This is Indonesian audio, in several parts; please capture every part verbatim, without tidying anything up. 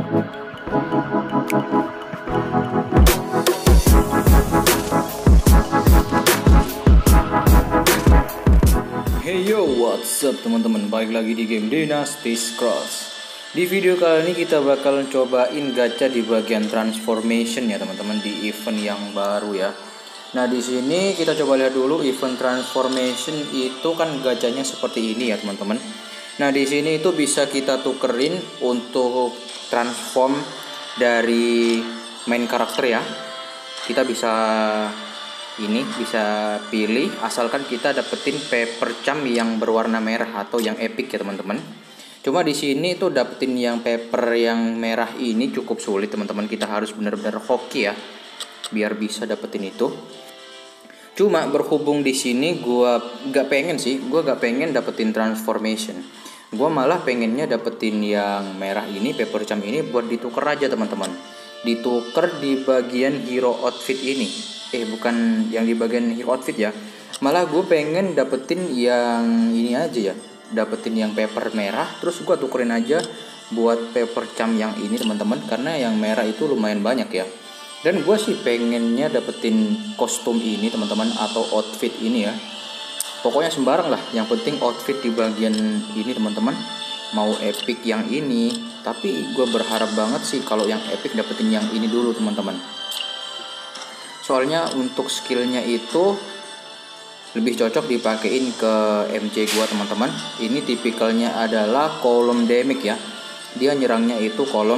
Hey yo, what's up teman-teman? Balik lagi di game Dynasty Scrolls. Di video kali ini kita bakalan cobain gacha di bagian transformation ya teman-teman, di event yang baru ya. Nah di sini kita coba lihat dulu event transformation itu kan gachanya seperti ini ya teman-teman. Nah di sini itu bisa kita tukerin untuk transform dari main karakter ya. Kita bisa ini bisa pilih asalkan kita dapetin paper charm yang berwarna merah atau yang epic ya teman-teman. Cuma di sini tuh dapetin yang paper yang merah ini cukup sulit teman-teman. Kita harus benar-benar hoki ya biar bisa dapetin itu. Cuma berhubung di sini gua gak pengen sih, gua gak pengen dapetin transformation. Gua malah pengennya dapetin yang merah ini, paper charm ini buat ditukar aja teman-teman. Ditukar di bagian hero outfit ini. Eh bukan yang di bagian hero outfit ya. Malah gue pengen dapetin yang ini aja ya. Dapetin yang paper merah, terus gue tukerin aja buat paper charm yang ini teman-teman. Karena yang merah itu lumayan banyak ya. Dan gue sih pengennya dapetin kostum ini teman-teman, atau outfit ini ya. Pokoknya sembarang lah, yang penting outfit di bagian ini teman-teman. Mau epic yang ini, tapi gue berharap banget sih kalau yang epic dapetin yang ini dulu teman-teman. Soalnya untuk skillnya itu lebih cocok dipakein ke M C gua teman-teman. Ini tipikalnya adalah kolom damage ya. Dia nyerangnya itu kolom.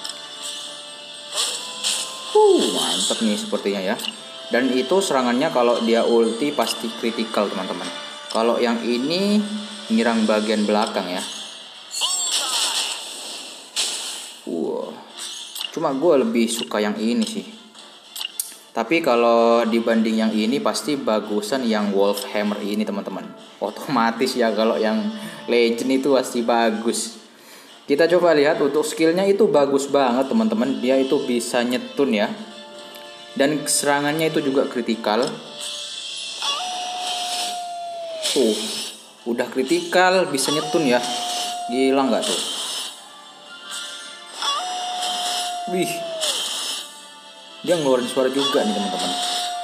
Uh, mantep nih sepertinya ya. Dan itu serangannya kalau dia ulti pasti kritikal teman-teman. Kalau yang ini nyerang bagian belakang ya. Wow. Cuma gua lebih suka yang ini sih. Tapi kalau dibanding yang ini pasti bagusan yang Wolf Hammer ini teman-teman. Otomatis ya kalau yang Legend itu pasti bagus. Kita coba lihat untuk skillnya itu bagus banget teman-teman. Dia itu bisa nyetun ya. Dan serangannya itu juga kritikal. Tuh, udah kritikal bisa nyetun ya. Gila nggak tuh? Wih. Dia ngeluarin suara juga nih teman-teman.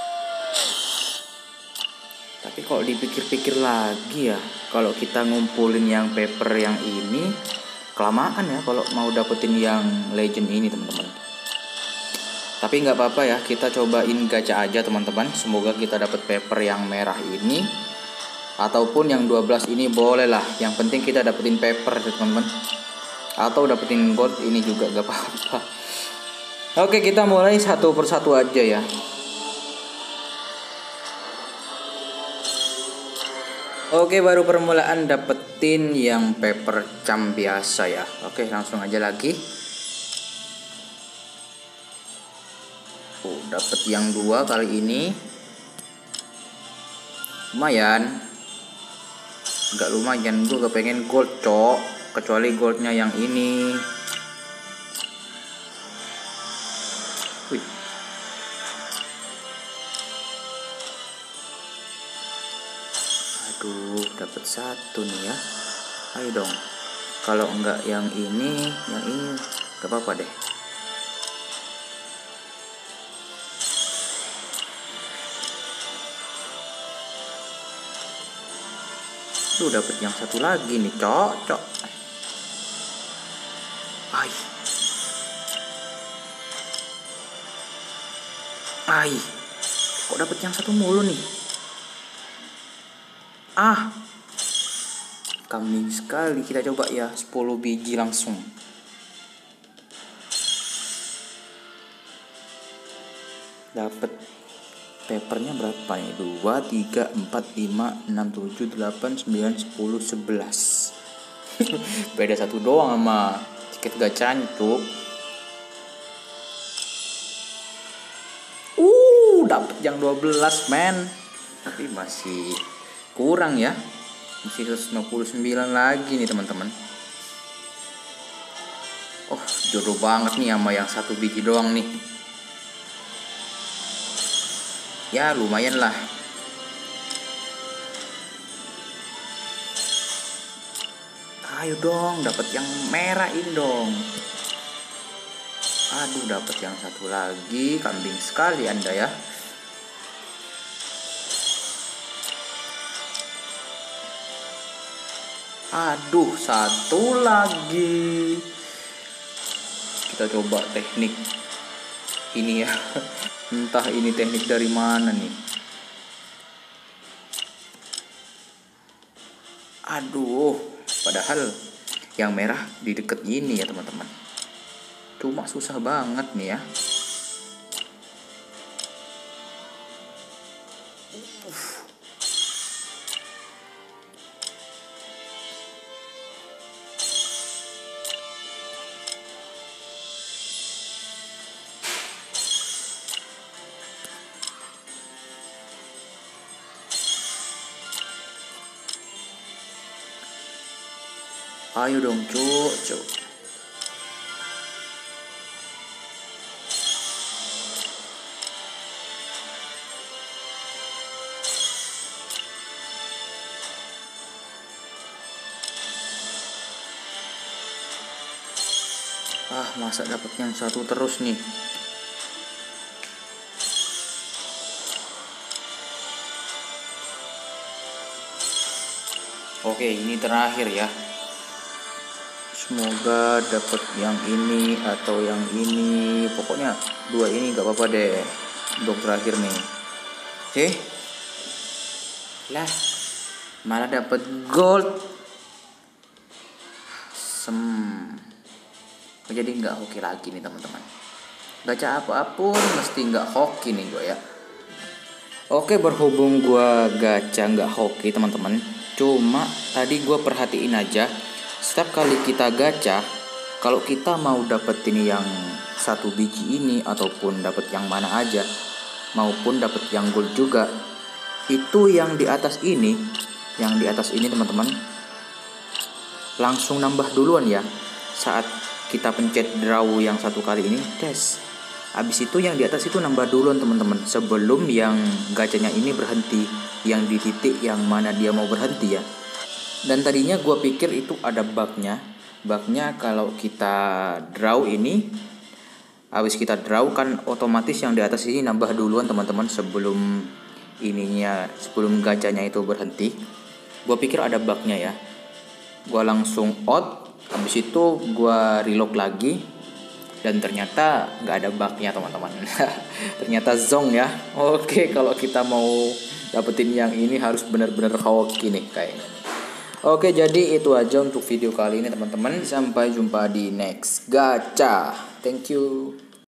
Tapi kalau dipikir-pikir lagi ya, kalau kita ngumpulin yang paper yang ini kelamaan ya kalau mau dapetin yang legend ini teman-teman. Tapi nggak apa-apa ya, kita cobain gacha aja teman-teman. Semoga kita dapet paper yang merah ini ataupun yang dua belas ini boleh lah. Yang penting kita dapetin paper teman-teman. Atau dapetin gold ini juga gak apa-apa. Oke, kita mulai satu persatu aja ya. Oke, baru permulaan dapetin yang paper charm biasa ya. Oke, langsung aja lagi. Oh, dapet yang dua kali ini. Lumayan. Gak lumayan, gue gak pengen gold cok. Kecuali goldnya yang ini. Wih. Aduh, dapat satu nih ya. Ayo dong. Kalau enggak yang ini, yang ini gak apa-apa deh. Tuh dapat yang satu lagi nih, cok, cok. Ay. Ay, kok dapet yang satu mulu nih? Ah, kambing sekali. Kita coba ya sepuluh biji langsung. Dapat papernya berapa nih? dua, tiga, empat, lima, enam, tujuh, delapan, sembilan, sepuluh, sebelas. Beda satu doang sama tiket gacanya tuh. Dapat yang dua belas men. Tapi masih kurang ya. Masih seratus lima puluh sembilan lagi nih teman-teman. Oh, jodoh banget nih sama yang satu biji doang nih. Ya lumayan lah. Ayo dong, dapat yang merah ini dong. Aduh, dapat yang satu lagi. Kambing sekali Anda ya. Aduh, satu lagi. Kita coba teknik ini ya. Entah ini teknik dari mana nih. Aduh, padahal yang merah di deket ini ya teman-teman. Cuma susah banget nih ya. Ayo dong, cuk, cuk. Ah, masa dapat yang satu terus nih. Oke, ini terakhir ya. Semoga dapat yang ini atau yang ini. Pokoknya dua ini gak apa-apa deh. Untuk terakhir nih. Oke. Lah, malah dapat gold. Sem. Jadi nggak hoki lagi nih teman-teman. Gacha apapun mesti nggak hoki nih gue ya. Oke, berhubung gue gacha nggak hoki teman-teman. Cuma tadi gue perhatiin aja. Setiap kali kita gacha, kalau kita mau dapetin yang satu biji ini ataupun dapet yang mana aja, maupun dapet yang gold juga, itu yang di atas ini, yang di atas ini teman-teman, langsung nambah duluan ya. Saat kita pencet draw yang satu kali ini, tes. Habis itu yang di atas itu nambah duluan teman-teman, sebelum yang gacanya ini berhenti, yang di titik yang mana dia mau berhenti ya. Dan tadinya gue pikir itu ada bugnya. Bugnya kalau kita draw ini, habis kita draw kan otomatis yang di atas ini nambah duluan teman-teman sebelum ininya, sebelum gacanya itu berhenti. Gue pikir ada bugnya ya. Gue langsung out. Habis itu gue reload lagi. Dan ternyata nggak ada bugnya teman-teman. Ternyata zong ya. Oke, kalau kita mau dapetin yang ini harus benar-benar hoki nih kayaknya. Oke, jadi itu aja untuk video kali ini teman-teman. Sampai jumpa di next gacha. Thank you.